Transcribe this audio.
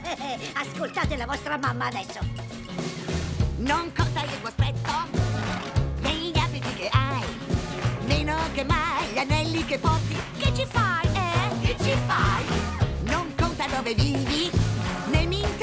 Ascoltate la vostra mamma adesso. Non conta il tuo aspetto, né gli abiti che hai, meno che mai gli anelli che porti. Che ci fai, Che ci fai? Non conta dove vivi, né mi